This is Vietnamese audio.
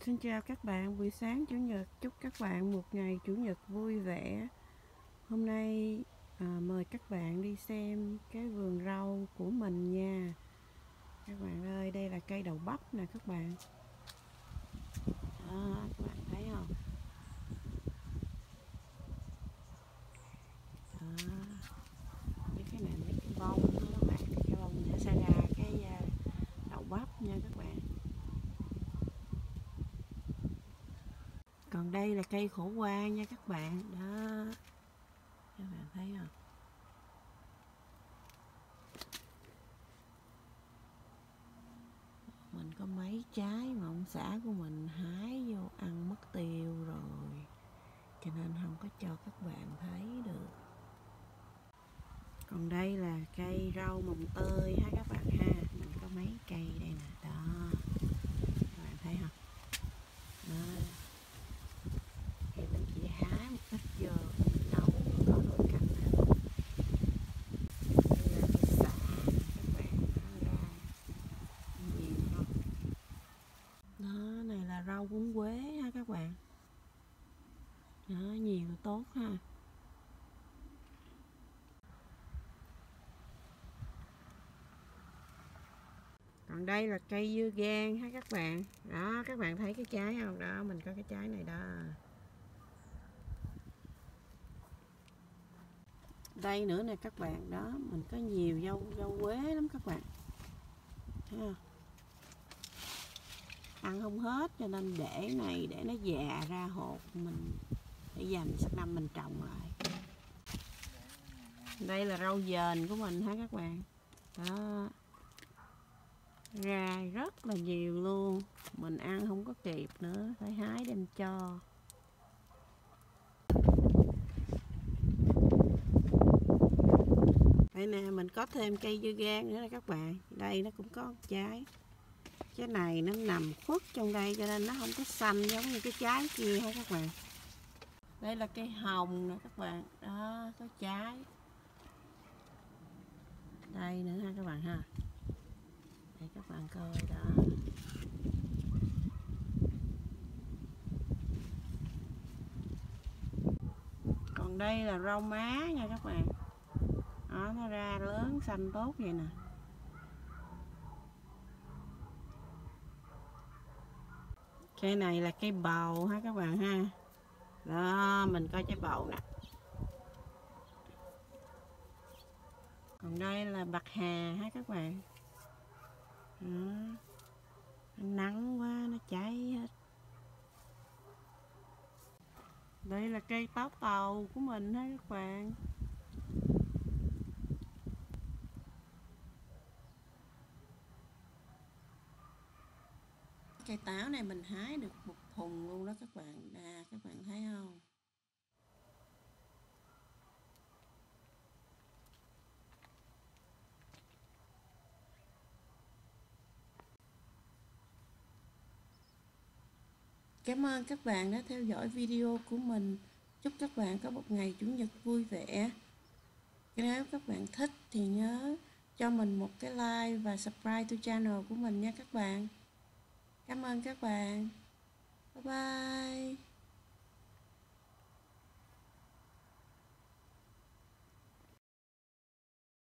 Xin chào các bạn, buổi sáng Chủ nhật, chúc các bạn một ngày Chủ nhật vui vẻ. Hôm nay mời các bạn đi xem cái vườn rau của mình nha. Các bạn ơi, đây là cây đậu bắp nè các bạn. Đó, các bạn thấy không? Đó, với cái này mấy cái bông đó các bạn, cái bông nó sẽ ra cái đậu bắp nha các bạn. Còn đây là cây khổ qua nha các bạn. Đó, các bạn thấy không? Mình có mấy trái mà ông xã của mình hái vô ăn mất tiêu rồi, cho nên không có cho các bạn thấy được. Còn đây là cây rau mồng tơi ha các bạn ha. Mình có mấy cây đây nè. Đó, các bạn thấy không? Đó, thì mình chỉ hái một ít vô mình nấu có nồi canh nữa. Đây là cái xạ các bạn, nó ra nhiều không? Đó, này là rau húng quế ha các bạn. Đó, nhiều tốt ha. Còn đây là cây dưa gang ha các bạn. Đó, các bạn thấy cái trái không? Đó, mình có cái trái này đó. Đây nữa nè các bạn. Đó, mình có nhiều dâu quế lắm các bạn. Thấy không? Ăn không hết cho nên để này để nó già ra hột mình để dành sang năm mình trồng lại. Đây là rau dền của mình ha các bạn. Đó, ra rất là nhiều luôn, mình ăn không có kịp nữa, phải hái đem cho. Đây nè, mình có thêm cây dưa gang nữa nè các bạn. Đây nó cũng có trái. Trái này nó nằm khuất trong đây cho nên nó không có xanh giống như cái trái kia ha các bạn. Đây là cây hồng nè các bạn. Đó, có trái. Đây nữa ha các bạn ha. Đây các bạn coi đó. Còn đây là rau má nha các bạn. Đó, nó ra lớn xanh tốt vậy nè. Cây này là cây bầu ha các bạn ha. Đó, mình coi trái bầu nè. Còn đây là bạc hà ha các bạn. Đó, nắng quá nó cháy hết. Đây là cây táo tàu của mình ha các bạn. Cây táo này mình hái được một thùng luôn đó các bạn. Các bạn thấy không? Cảm ơn các bạn đã theo dõi video của mình. Chúc các bạn có một ngày Chủ nhật vui vẻ. Nếu các bạn thích thì nhớ cho mình một cái like và subscribe to channel của mình nha các bạn. Cảm ơn các bạn. Bye bye.